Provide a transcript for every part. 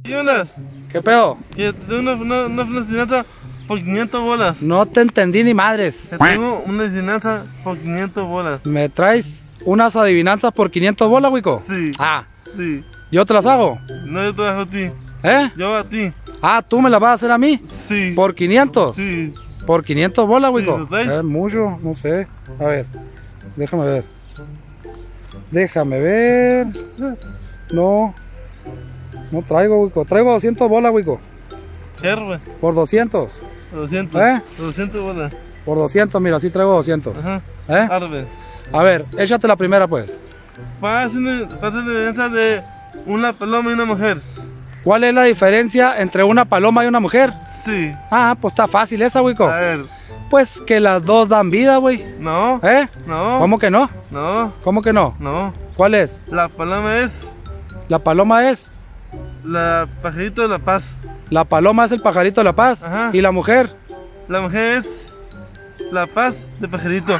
¿Qué onda? ¿Qué pedo? Que tengo una enseñanza por 500 bolas. No te entendí ni madres. Que tengo una enseñanza por 500 bolas. ¿Me traes unas adivinanzas por 500 bolas, Wico? Sí. Ah, Sí. ¿yo te las hago? No, yo te dejo a ti. ¿Eh? Yo a ti. Ah, ¿tú me las vas a hacer a mí? Sí. ¿Por 500? Sí. ¿Por 500 bolas, Sí, Wico? ¿lo traes? Es mucho, no sé. A ver, déjame ver. Déjame ver. No traigo, Wico. Traigo 200 bolas, Wico. ¿Qué, güey? Por 200. 200. ¿Eh? 200 bolas. Por 200, mira, sí traigo 200. Ajá. ¿Eh? Arbe. A ver, échate la primera, pues. Pasa la evidencia de una paloma y una mujer. ¿Cuál es la diferencia entre una paloma y una mujer? Sí. Ah, pues está fácil esa, Wico. A ver. Pues que las dos dan vida, güey. No. ¿Eh? No. ¿Cómo que no? No. ¿Cómo que no? No. ¿Cuál es? La paloma es La paloma es. la pajarito de la paz. La paloma es el pajarito de la paz. Ajá. ¿Y la mujer? La mujer es la paz de pajarito.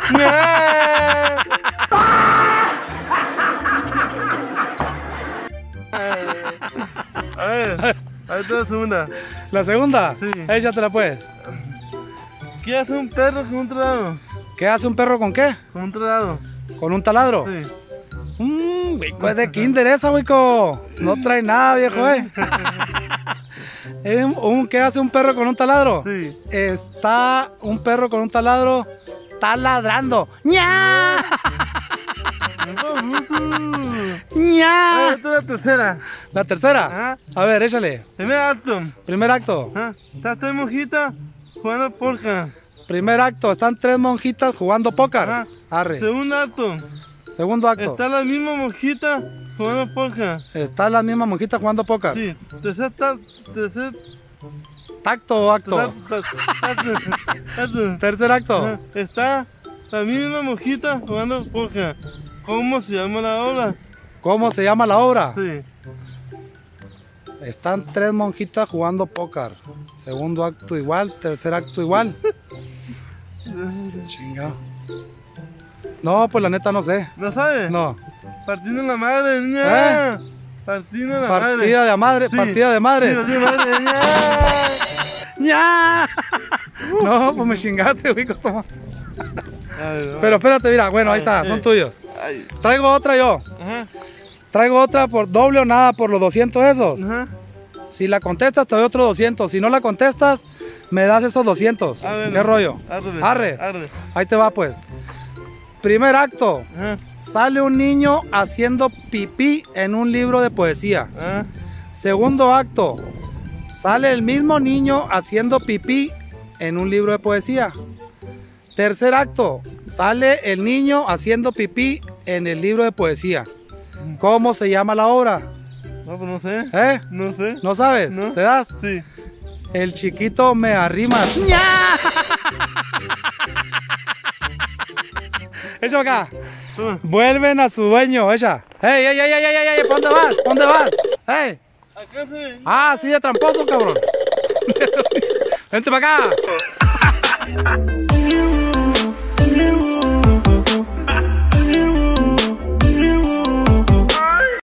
A ver, ahí te das una. ¿La segunda? Sí. Échatela, pues. ¿Qué hace un perro con un taladro? ¿Qué hace un perro con qué? Con un taladro. ¿Con un taladro? Sí. Wico, es de kinder esa, Wico. No trae nada, viejo, ¿Qué hace un perro con un taladro? Sí. Está un perro con un taladro, está ladrando. ¡Ña! ¡Ña! Esta es la tercera. La tercera. Ajá. A ver, échale. Primer acto. Primer acto. Está tres monjitas jugando porca. Primer acto. Están tres monjitas jugando póker. Ajá. Arre. Segundo acto. Segundo acto. Está la misma monjita jugando porca. Está la misma monjita jugando póker. Sí. Tercer Tacto o acto. Tercer acto. Ajá. Está la misma monjita jugando porca. ¿Cómo se llama la obra? ¿Cómo se llama la obra? Sí. Están tres monjitas jugando póker. Segundo acto igual, tercer acto igual. Chingado. No, pues la neta no sé. ¿No sabes? No. Partiendo la madre, niña. Partiendo la madre. Partida de madre, Sí. partida de madre. Sí, partida de madre, niña. ¡Ya! No, pues me chingaste, Wico. Toma. Ay, no. Pero espérate, mira, bueno, ahí Ay, está, sí. son tuyos. Ay. Traigo otra yo. Ajá. Traigo otra por doble o nada por los 200 esos. Ajá. Si la contestas, te doy otro 200. Si no la contestas, me das esos 200. Ah, bueno. ¿Qué rollo? Arre. Arre. Ahí te va, pues. Primer acto. Ajá. Sale un niño haciendo pipí en un libro de poesía. Ajá. Segundo acto. Sale el mismo niño haciendo pipí en un libro de poesía. Tercer acto. Sale el niño haciendo pipí en el libro de poesía. ¿Cómo se llama la obra? No, pues no sé. ¿Eh? No sé. ¿No sabes? No. ¿Te das? Sí. El chiquito me arrimas. ¡Ya! Echa acá. Toma. Vuelven a su dueño, ella. ¡Ey, ey, ey, ey, ey, ey! ¿Dónde vas? ¿Dónde vas? ¡Ey! Acá se ve. Ah, sí, de tramposo, cabrón. Vente para acá.